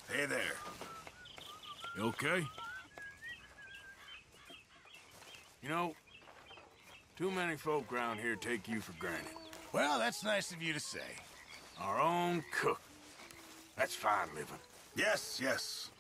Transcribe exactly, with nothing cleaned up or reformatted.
Hey there. You okay? You know, too many folk around here take you for granted. Well, that's nice of you to say. Our own cook. That's fine living. Yes, yes.